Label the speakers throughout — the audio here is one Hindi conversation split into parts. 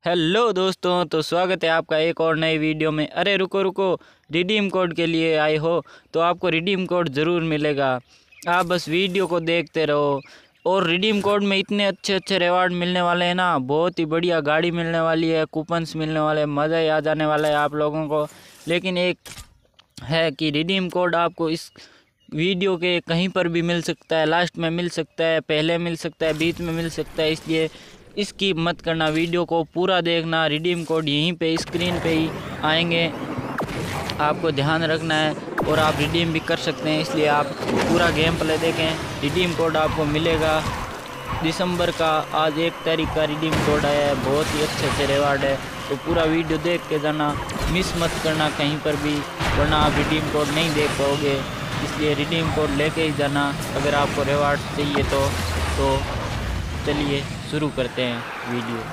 Speaker 1: हेलो दोस्तों, तो स्वागत है आपका एक और नई वीडियो में। अरे रुको रुको, रिडीम कोड के लिए आए हो तो आपको रिडीम कोड ज़रूर मिलेगा। आप बस वीडियो को देखते रहो। और रिडीम कोड में इतने अच्छे अच्छे रिवार्ड मिलने वाले हैं ना, बहुत ही बढ़िया गाड़ी मिलने वाली है, कूपन्स मिलने वाले हैं, मज़ा ही आ जाने वाला है आप लोगों को। लेकिन एक है कि रिडीम कोड आपको इस वीडियो के कहीं पर भी मिल सकता है, लास्ट में मिल सकता है, पहले मिल सकता है, बीच में मिल सकता है, इसलिए इसकी मत करना, वीडियो को पूरा देखना। रिडीम कोड यहीं पे स्क्रीन पे ही आएंगे, आपको ध्यान रखना है और आप रिडीम भी कर सकते हैं, इसलिए आप पूरा गेम प्ले देखें। रिडीम कोड आपको मिलेगा दिसंबर का, आज 1 तारीख का रिडीम कोड आया है, बहुत ही अच्छे अच्छे रिवार्ड है। तो पूरा वीडियो देख के जाना, मिस मत करना कहीं पर भी, वरना आप रिडीम कोड नहीं देख पाओगे। इसलिए रिडीम कोड लेके ही जाना अगर आपको रिवार्ड चाहिए तो चलिए शुरू करते हैं वीडियो।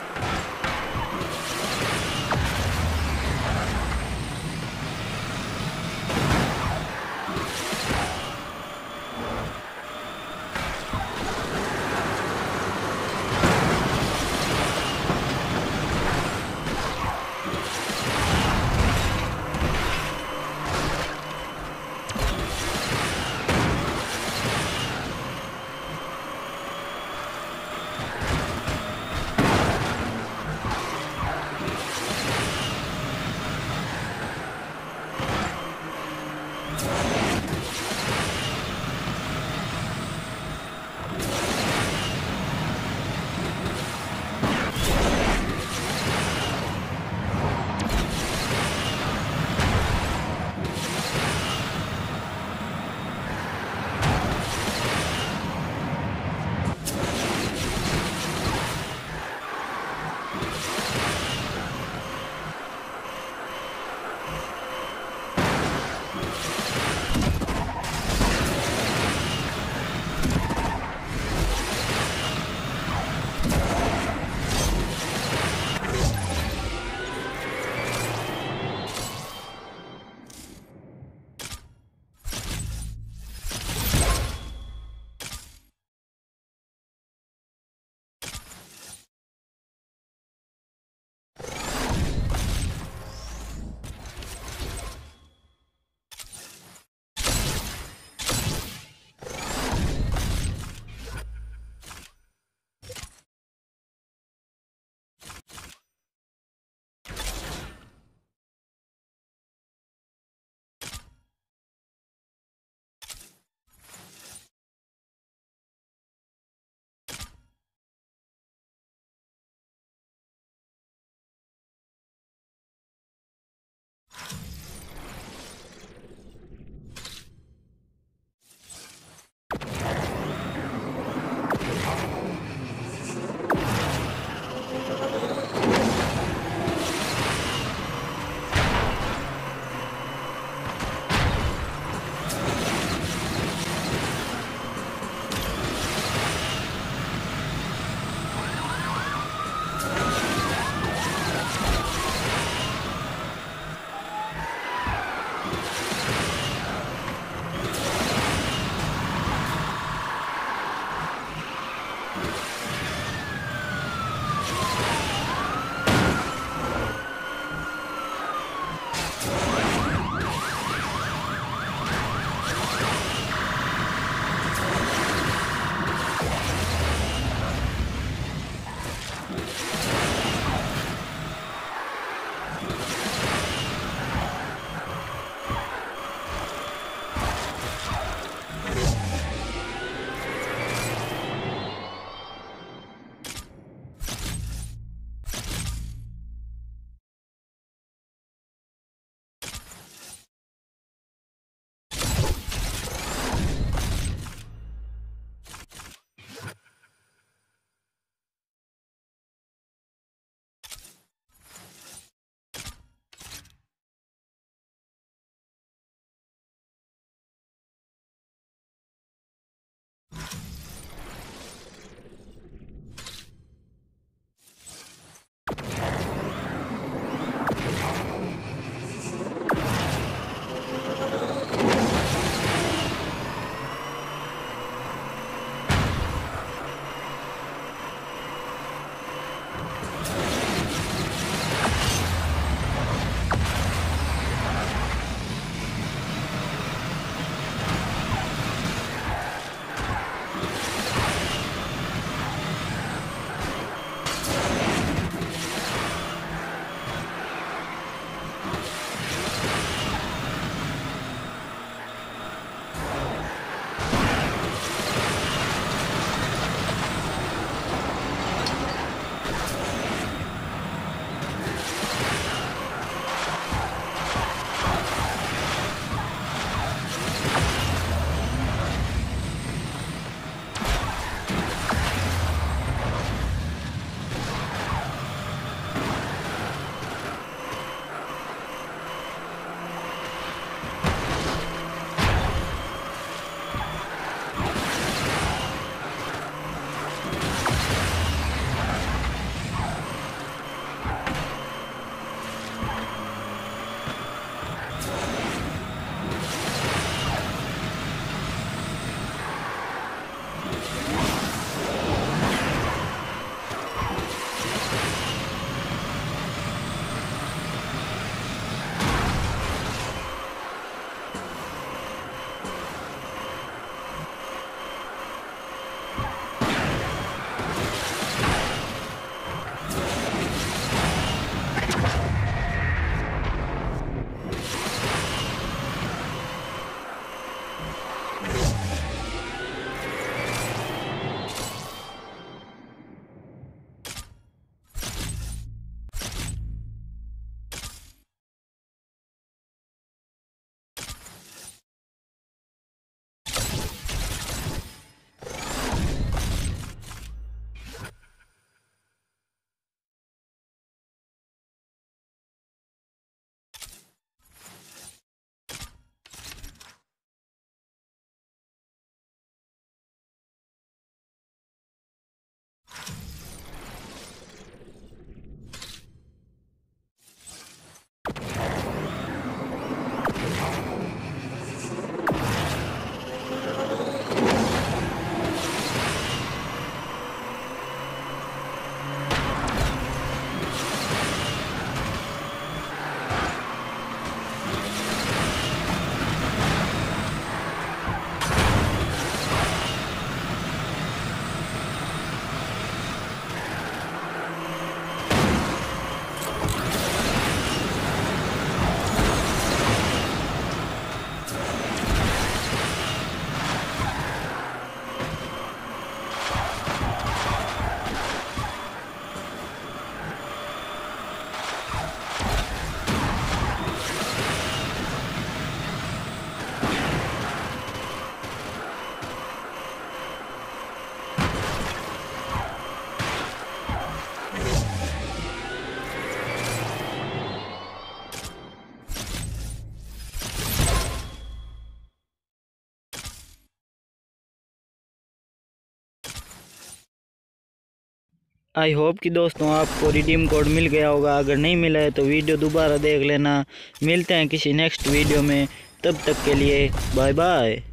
Speaker 1: आई होप कि दोस्तों आपको रिडीम कोड मिल गया होगा। अगर नहीं मिला है तो वीडियो दोबारा देख लेना। मिलते हैं किसी नेक्स्ट वीडियो में, तब तक के लिए बाय बाय।